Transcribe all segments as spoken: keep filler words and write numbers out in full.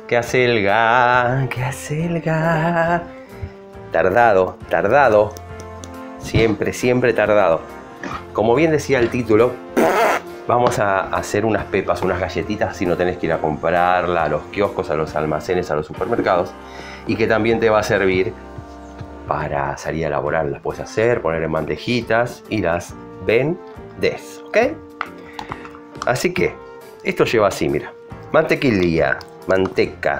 ¿Qué hace el ga? ¿Qué hace el ga? Tardado, tardado. Siempre, siempre tardado. Como bien decía el título, vamos a hacer unas pepas, unas galletitas, si no tenés que ir a comprarla a los kioscos, a los almacenes, a los supermercados. Y que también te va a servir para salir a elaborar. Las puedes hacer, poner en bandejitas y las vendes, ¿ok? Así que esto lleva así, mira. Mantequilla, manteca.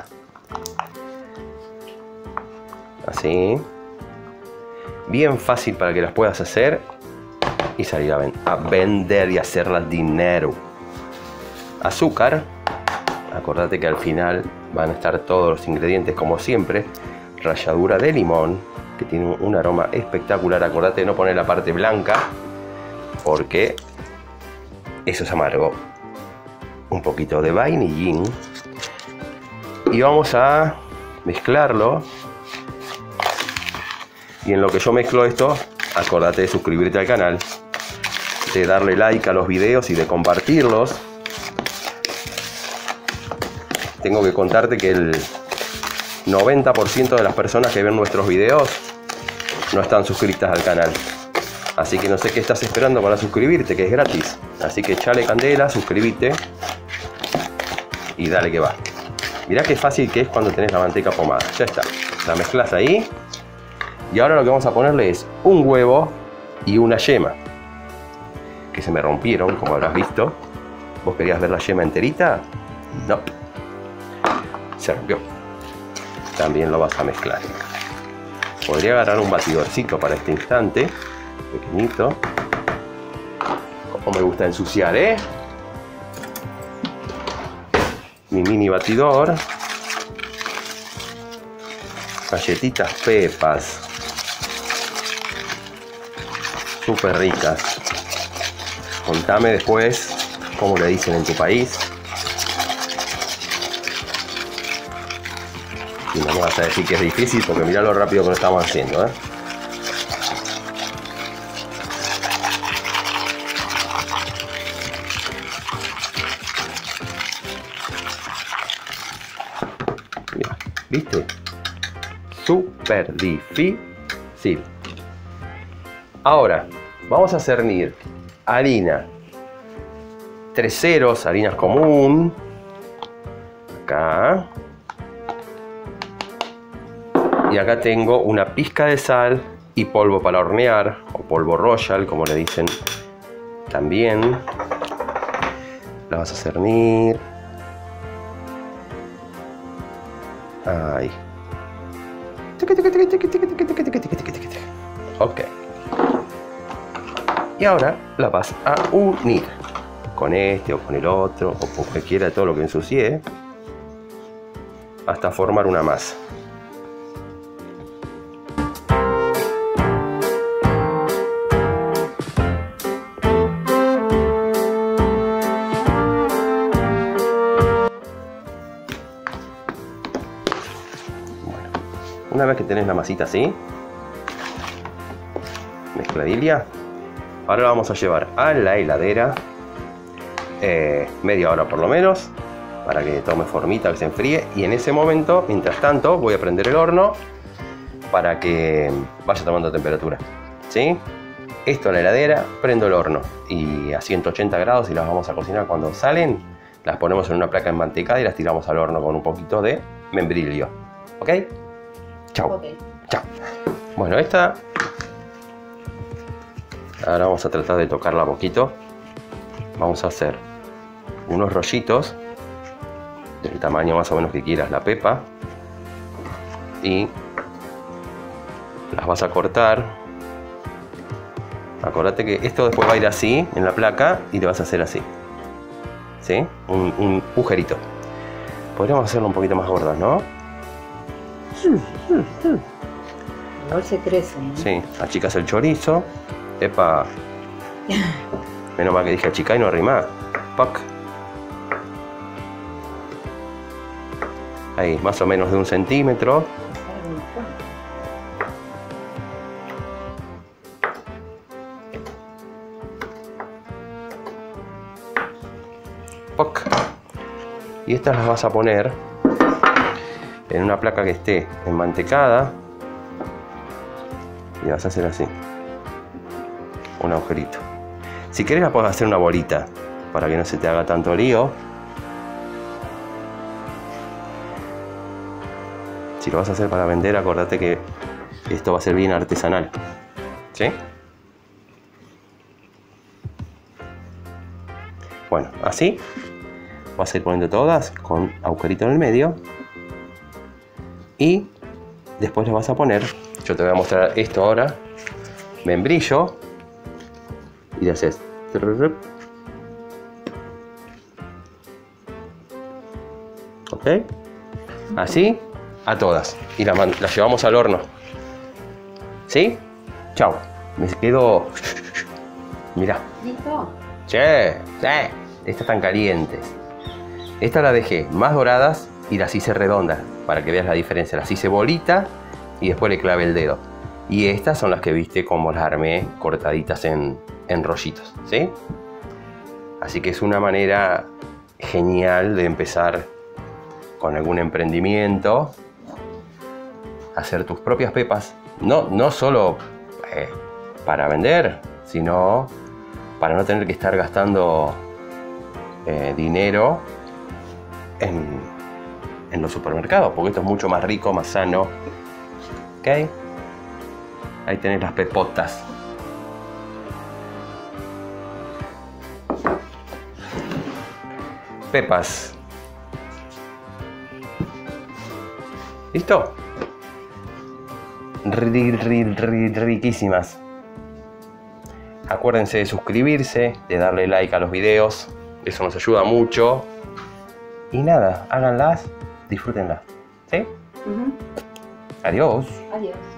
Así. Bien fácil para que las puedas hacer y salir a, ven a vender y hacerlas dinero. Azúcar. Acordate que al final van a estar todos los ingredientes como siempre. Ralladura de limón, que tiene un aroma espectacular. Acordate de no poner la parte blanca porque eso es amargo. Un poquito de vainillín y vamos a mezclarlo. Y en lo que yo mezclo esto, acordate de suscribirte al canal, de darle like a los videos y de compartirlos. Tengo que contarte que el noventa por ciento de las personas que ven nuestros videos no están suscritas al canal. Así que no sé qué estás esperando para suscribirte, que es gratis. Así que echale candela, suscríbete y dale que va. Mirá qué fácil que es cuando tenés la manteca pomada. Ya está. La mezclas ahí. Y ahora lo que vamos a ponerle es un huevo y una yema. Que se me rompieron, como habrás visto. ¿Vos querías ver la yema enterita? No. Se rompió. También lo vas a mezclar. Podría agarrar un batidorcito para este instante. Pequeñito. Como me gusta ensuciar, ¿eh? Mi mini batidor. Galletitas Pepas. Súper ricas. Contame después cómo le dicen en tu país. Y no me vas a decir que es difícil porque mirá lo rápido que lo estamos haciendo, ¿eh? Mira, ¿viste? Súper difícil. Ahora, vamos a cernir harina. Tres ceros, harina común. Acá. Y acá tengo una pizca de sal y polvo para hornear, o polvo royal, como le dicen también. La vas a cernir. Ahí. Ok. Y ahora la vas a unir con este o con el otro, o con cualquiera de todo lo que ensucie, hasta formar una masa. Una vez que tenés la masita así, mezcladilla, ahora la vamos a llevar a la heladera eh, media hora por lo menos, para que tome formita, que se enfríe. Y en ese momento, mientras tanto, voy a prender el horno para que vaya tomando temperatura, ¿sí? Esto a la heladera, prendo el horno y a ciento ochenta grados, y las vamos a cocinar. Cuando salen, las ponemos en una placa enmantecada y las tiramos al horno con un poquito de membrillo, ¿ok? Chao. Okay. Chao. Bueno, esta ahora vamos a tratar de tocarla un poquito. Vamos a hacer unos rollitos del tamaño más o menos que quieras la pepa y las vas a cortar. Acordate que esto después va a ir así en la placa y le vas a hacer así, ¿sí? Un, un agujerito. Podríamos hacerlo un poquito más gordas, ¿no? No se crece, ¿no? Sí, achicas el chorizo. Epa. Menos mal que dije achicar y no arrimar. Pac. Ahí, más o menos de un centímetro. Pac. Y estas las vas a poner en una placa que esté enmantecada y vas a hacer así, un agujerito. Si querés la puedes hacer una bolita para que no se te haga tanto lío. Si lo vas a hacer para vender, acordate que esto va a ser bien artesanal, ¿sí? Bueno, así vas a ir poniendo todas con agujerito en el medio y después le vas a poner, yo te voy a mostrar esto ahora, membrillo, y le haces ok, así a todas y las la llevamos al horno, ¿sí? Chao, me quedo, mirá. ¿Listo? Che, che, estas están calientes. Esta la dejé más doradas y las hice redondas para que veas la diferencia. Las hice bolita y después le clavé el dedo. Y estas son las que viste como las armé cortaditas en, en rollitos, ¿sí? Así que es una manera genial de empezar con algún emprendimiento, hacer tus propias pepas. No, no solo eh, para vender, sino para no tener que estar gastando eh, dinero en, en los supermercados, porque esto es mucho más rico, más sano. ¿Ok? Ahí tenés las pepotas. Pepas. ¿Listo? Ri, ri, ri, riquísimas. Acuérdense de suscribirse, de darle like a los videos, eso nos ayuda mucho. Y nada, háganlas, disfrútenlas. ¿Sí? Uh-huh. Adiós. Adiós.